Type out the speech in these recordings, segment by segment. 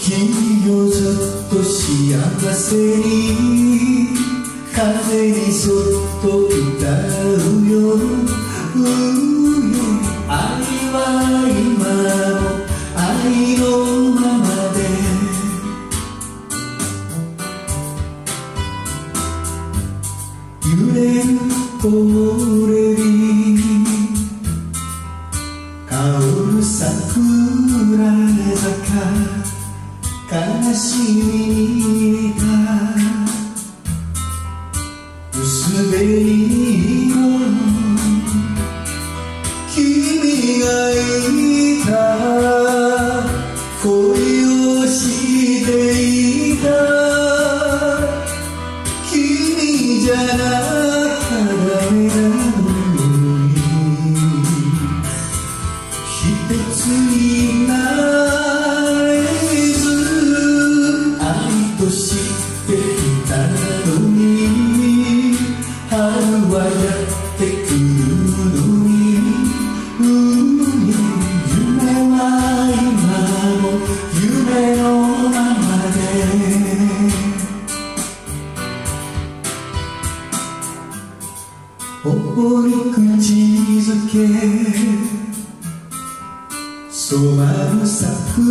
君をずっと幸せに風にそっと歌うよ。愛は今も愛のままで揺れる木漏れ日香る桜坂悲しみが薄紅の君がいた恋をしていた君じゃなきゃダメなのに一つになれず愛としていたのに春はやってくるのに夢は今も夢のままで頬に口づけ染まる桜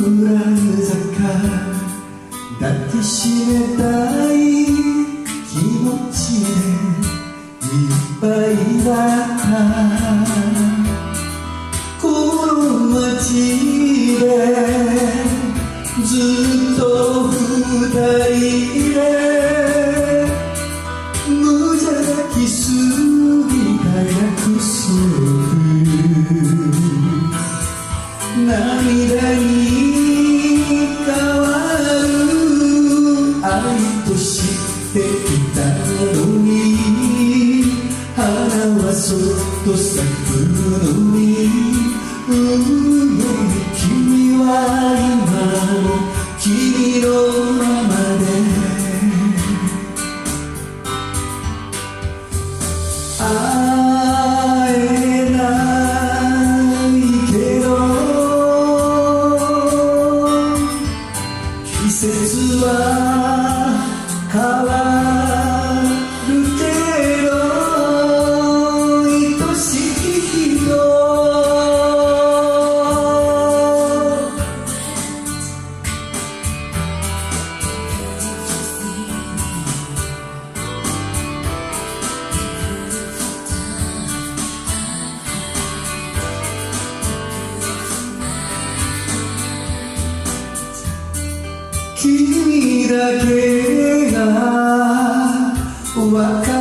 坂抱きしめたい気持ちでいっぱいだったこの街でずっと二人で無邪気すぎた約束涙に変わる愛としていたのに花はそっと咲くのに君は今も君のままで会えないけど季節は変わるけど愛しき人君だけが分かる